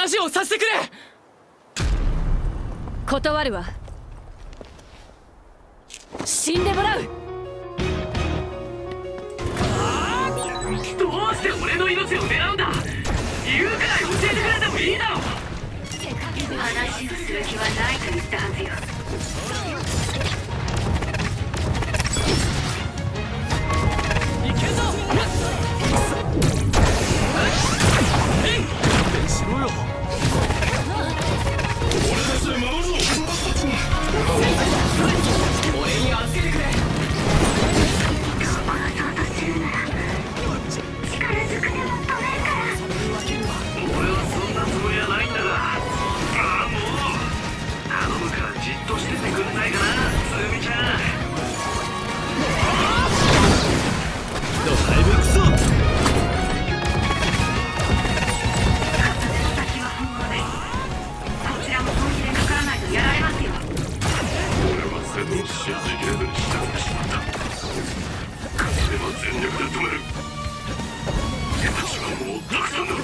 話をさせてくれ。 断るわ。死んでもらう。 どうして俺の命を狙うんだ。言うから教えてくれてもいいだろ。 話をする気はないと言ったはずよ。 いけんぞ。しろよ。俺たちで守ろう。俺に預けてくれ。 この衝突するなら力ずくでも止めるから。 俺はそんなつもりはないんだが、もう頼むからじっとしててくれないかな、つみちゃん。 ドライブ行くぞ。 先は本物です。こちらも本気でかからないとやられますよ。 俺は全部信じきれずに仕掛けてしまった。勝てば全力で止める。手たちはもうたくさんだ。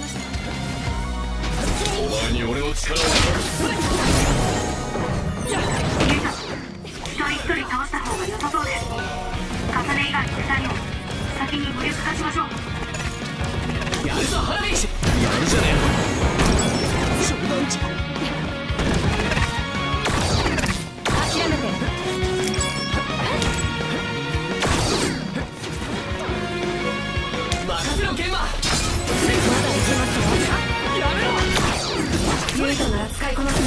お前に俺の力を一人一人倒した方が良さそうです。重ね以外の2人を先に無力化しましょう。 やるぞハラミ。やるじゃねえ。冗談じゃ。 諦めて。 任せろケンマ。 まだいけますよ。 やめろ。 ユイトなら使いこなせ